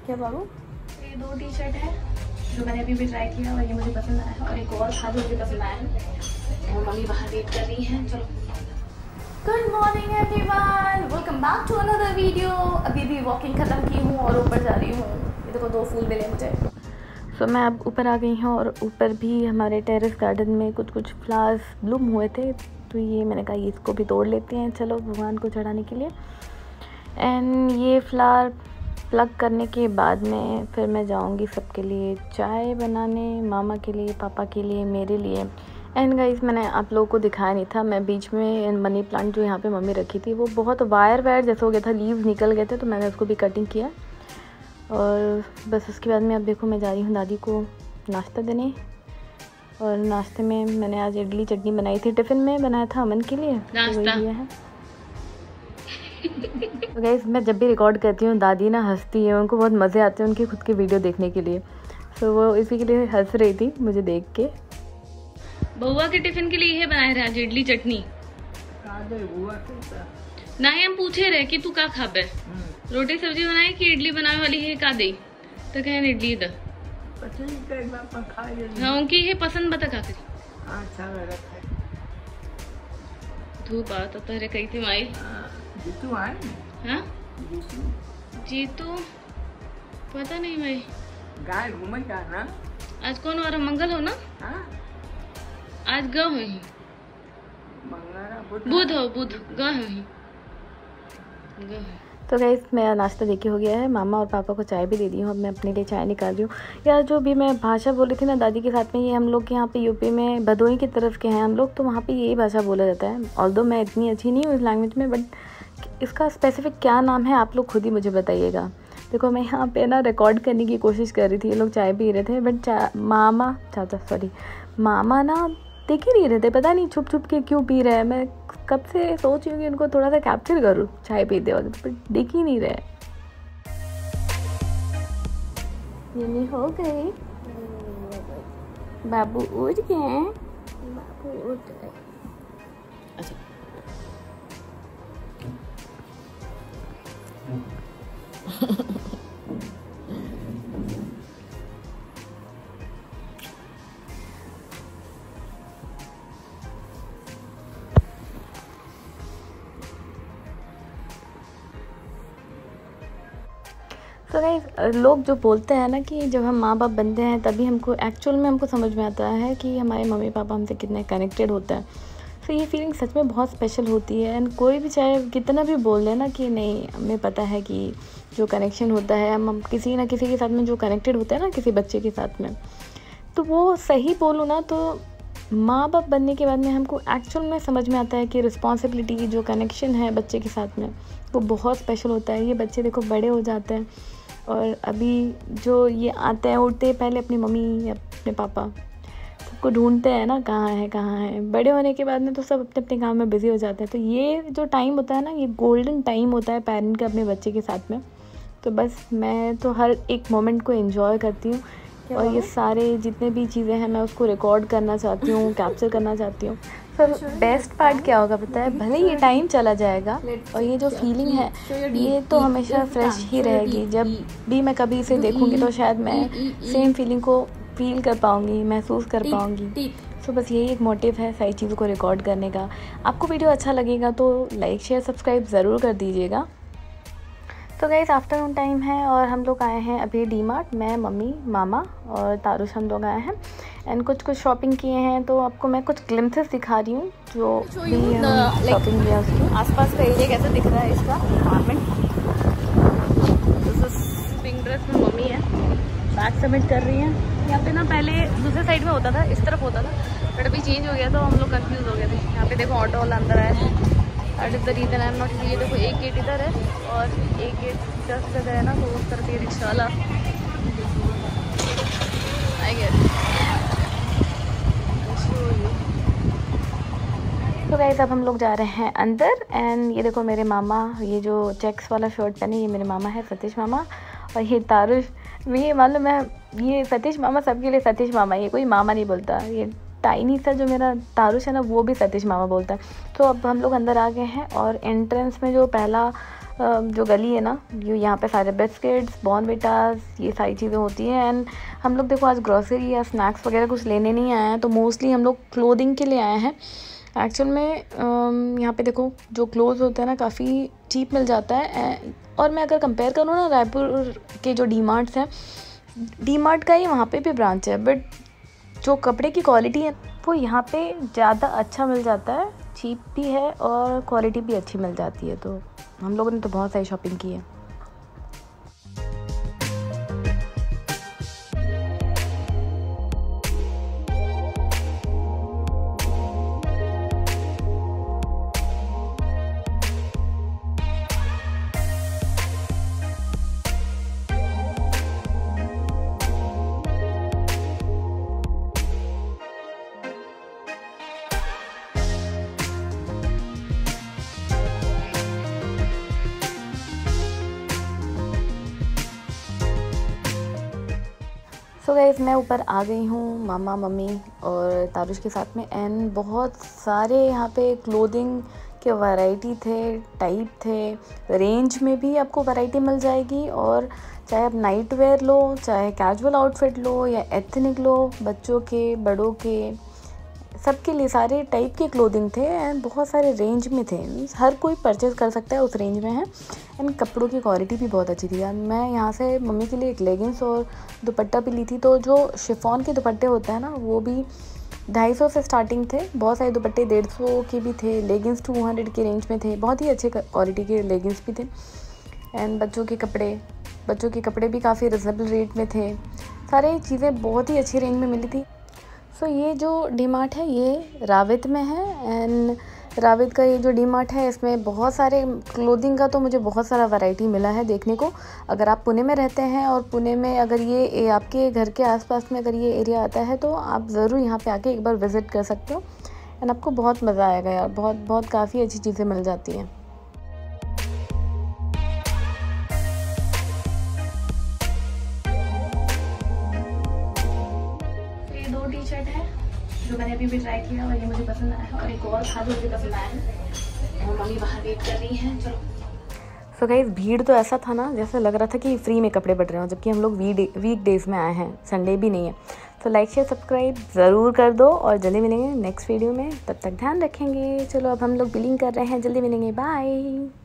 क्या बाबू? ये 2 T shirt है जो मैंने अभी भी ट्राई किया और ये मुझे पसंद आया है, और एक और था जो मुझे पसंद आया है। और मम्मी बाहर वेट कर रही है। चलो। Good morning everyone, welcome back to another video. अभी भी वॉकिंग ख़त्म की हूँ और ऊपर जा रही हूँ। ये देखो 2 फूल मिले मुझे। तो मैं अब ऊपर आ गई हूँ और ऊपर भी हमारे टेरेस गार्डन में कुछ फ्लावर्स ब्लूम हुए थे, तो ये मैंने कहा ये इसको भी तोड़ लेते हैं चलो भगवान को चढ़ाने के लिए। एंड ये फ्लावर प्लग करने के बाद में फिर मैं जाऊंगी सबके लिए चाय बनाने, मामा के लिए, पापा के लिए, मेरे लिए। एंड गाइस मैंने आप लोगों को दिखाया नहीं था, मैं बीच में मनी प्लांट जो यहाँ पे मम्मी रखी थी वो बहुत वायर जैसा हो गया था, लीव्स निकल गए थे, तो मैंने उसको भी कटिंग किया। और बस उसके बाद में अब देखो मैं जा रही हूँ दादी को नाश्ता देने। और नाश्ते में मैंने आज इडली चटनी बनाई थी, टिफ़िन में बनाया था अमन के लिए, तो वही दिया है। तो गाइस मैं जब भी रिकॉर्ड करती हूँ दादी ना हंसती है, उनको बहुत मज़े आते हैं उनकी खुद की वीडियो देखने के लिए, तो वो इसी के लिए हंस रही थी मुझे देख के। बउआ के टिफिन के लिए ये बनाए रहे आज इडली चटनी। ना ही हम पूछे रहे कि तू का खाबे, रोटी सब्जी बनाई कि इडली बनाने वाली है का दे, तो कहे इडली द। हाँ उनकी ये पसंद बता का करी। धूप आ तो तहरे कही थी माई। हाँ जीतू पता नहीं भाई। गाय घूमे का ना आज कौन वार मंगल हो ना? आज ग हो ही बुध हो, बुध ग हो ही ग। तो गाइस मेरा नाश्ता देखिए हो गया है, मामा और पापा को चाय भी दे दी हूँ, अब मैं अपने लिए चाय निकाल रही हूँ। यार जो भी मैं भाषा बोली थी ना दादी के साथ में, ये हम लोग के यहाँ पे यूपी में भदोही की तरफ के हैं हम लोग, तो वहाँ पे यही भाषा बोला जाता है। ऑल्दो मैं इतनी अच्छी नहीं हूँ इस लैंग्वेज में, बट इसका स्पेसिफिक क्या नाम है आप लोग खुद ही मुझे बताइएगा। देखो मैं यहाँ पे ना रिकॉर्ड करने की कोशिश कर रही थी, ये लोग चाय पी रहे थे, बट मामा ना देख ही नहीं रहे थे, पता नहीं छुप छुप के क्यों पी रहे हैं। मैं कब से सोच रही हूँ कि उनको थोड़ा सा कैप्चर करूँ चाय पीते वक्त, बट देख ही नहीं रहे। ये हो गई, बाबू उठ गए, बाबू उठ गए। अच्छा तो गाइस लोग जो बोलते हैं ना कि जब हम माँ बाप बनते हैं तभी हमको एक्चुअल में हमको समझ में आता है कि हमारे मम्मी पापा हमसे कितने कनेक्टेड होते हैं। तो ये फीलिंग सच में बहुत स्पेशल होती है। एंड कोई भी चाहे कितना भी बोल दे ना कि नहीं हमें पता है कि जो कनेक्शन होता है हम किसी ना किसी के साथ में जो कनेक्टेड होता है ना किसी बच्चे के साथ में, तो वो सही बोलूँ ना तो माँ बाप बनने के बाद में हमको एक्चुअल में समझ में आता है कि रिस्पॉन्सिबिलिटी की जो कनेक्शन है बच्चे के साथ में वो बहुत स्पेशल होता है। ये बच्चे देखो बड़े हो जाते हैं और अभी जो ये आते हैं उठते हैं पहले अपनी मम्मी या अपने पापा सबको ढूंढते हैं ना कहाँ है। बड़े होने के बाद में तो सब अपने अपने काम में बिज़ी हो जाते हैं। तो ये जो टाइम होता है ना ये गोल्डन टाइम होता है पेरेंट का अपने बच्चे के साथ में। तो बस मैं तो हर एक मोमेंट को एंजॉय करती हूँ और ये सारे जितने भी चीज़ें हैं मैं उसको रिकॉर्ड करना चाहती हूँ, कैप्चर करना चाहती हूँ। फिर बेस्ट पार्ट क्या होगा पता है, भले ये टाइम चला जाएगा और ये जो फीलिंग है ये तो हमेशा फ्रेश ही रहेगी। जब भी मैं कभी इसे देखूँगी तो शायद मैं सेम फीलिंग को फील कर पाऊँगी, महसूस कर पाऊँगी। तो बस यही एक मोटिव है सारी चीज़ों को रिकॉर्ड करने का। आपको वीडियो अच्छा लगेगा तो लाइक शेयर सब्सक्राइब ज़रूर कर दीजिएगा। तो गाइस आफ्टरनून टाइम है और हम लोग आए हैं अभी डी-मार्ट, मैं मम्मी मामा और तारुश हम लोग आए हैं एंड कुछ शॉपिंग किए हैं। तो आपको मैं कुछ ग्लिम्पसेस दिखा रही हूँ जो भी शॉपिंग किया उसकी। आसपास का एरिया कैसा दिख रहा है इसका अपार्टमेंट। पिंक ड्रेस में मम्मी है, बैग सबमिट कर रही है। यहाँ पे ना पहले दूसरे साइड में होता था, इस तरफ होता था, बट अभी चेंज हो गया तो हम लोग कंफ्यूज हो गए थे। यहाँ पे देखो ऑटो वाला अंदर आया है, that is the reason I am not. ये देखो एक गेट इधर है और एक गेट जस्ट जगह है ना, तो उस तरफ ये रिक्शा वाला आई गेट। तो गाइस अब हम लोग जा रहे हैं अंदर एंड ये देखो मेरे मामा, ये जो चेक्स वाला शर्ट पहने ये मेरे मामा है सतीश मामा, और ये तारुश। ये मालूम है ये सतीश मामा सबके लिए सतीश मामा, ये कोई मामा नहीं बोलता, ये टाइनी सा जो मेरा तारुश है ना, वो भी सतीश मामा बोलता है। तो अब हम लोग अंदर आ गए हैं और एंट्रेंस में जो पहला जो गली है ना, यहाँ पे सारे बिस्किट्स, बॉर्नविटास, ये सारी चीज़ें होती हैं। एंड हम लोग देखो आज ग्रॉसरी या स्नैक्स वगैरह कुछ लेने नहीं आए हैं, तो मोस्टली हम लोग क्लोथिंग के लिए आए हैं। एक्चुअल में यहाँ पे देखो जो क्लोथ्स होते हैं ना, काफ़ी चीप मिल जाता है। और मैं अगर कंपेयर करूँ ना, रायपुर के जो डी मार्ट्स हैं, डी मार्ट का ही वहाँ पे भी ब्रांच है, बट जो कपड़े की क्वालिटी है वो यहाँ पे ज़्यादा अच्छा मिल जाता है, चीप भी है और क्वालिटी भी अच्छी मिल जाती है। तो हम लोगों ने तो बहुत सारी शॉपिंग की है। सो गाइस, मैं ऊपर आ गई हूँ मामा, मम्मी और तारुश के साथ में। एंड बहुत सारे यहाँ पे क्लोथिंग के वैरायटी थे, टाइप थे, रेंज में भी आपको वैरायटी मिल जाएगी। और चाहे आप नाइट वेयर लो, चाहे कैजुअल आउटफिट लो या एथनिक लो, बच्चों के, बड़ों के, सबके लिए सारे टाइप के क्लोथिंग थे। एंड बहुत सारे रेंज में थे, हर कोई परचेज़ कर सकता है, उस रेंज में है। एंड कपड़ों की क्वालिटी भी बहुत अच्छी थी यार। मैं यहाँ से मम्मी के लिए एक लेगिंग्स और दुपट्टा भी ली थी। तो जो शिफॉन के दुपट्टे होते हैं ना, वो भी 250 से स्टार्टिंग थे। बहुत सारे दुपट्टे 150 के भी थे, लेगिंग्स 200 के रेंज में थे। बहुत ही अच्छे क्वालिटी के लेगिंग्स भी थे। एंड बच्चों के कपड़े भी काफ़ी रिजनेबल रेट में थे। सारी चीज़ें बहुत ही अच्छी रेंज में मिली थी। सो ये जो डी मार्ट है ये रावित में है। एंड रावित का ये जो डी मार्ट है, इसमें बहुत सारे क्लोथिंग का तो मुझे बहुत सारा वैरायटी मिला है देखने को। अगर आप पुणे में रहते हैं और पुणे में अगर ये आपके घर के आसपास में अगर ये एरिया आता है, तो आप ज़रूर यहाँ पे आके एक बार विज़िट कर सकते हो। एंड आपको बहुत मज़ा आएगा यार, बहुत काफ़ी अच्छी चीज़ें मिल जाती हैं। जो मैंने अभी भी ट्राई किया और ये मुझे पसंद आया है, और एक और था जो मुझे पसंद आया है। और मम्मी बाहर वेट कर रही हैं, चलो। सो गाइस, भीड़ तो ऐसा था ना, जैसे लग रहा था कि फ्री में कपड़े बट रहे हो, जबकि हम लोग वीक डेज़ में आए हैं, संडे भी नहीं है। तो लाइक शेयर सब्सक्राइब ज़रूर कर दो और जल्दी मिलेंगे नेक्स्ट वीडियो में। तब तक ध्यान रखेंगे। चलो अब हम लोग बिलिंग कर रहे हैं, जल्दी मिलेंगे, बाय।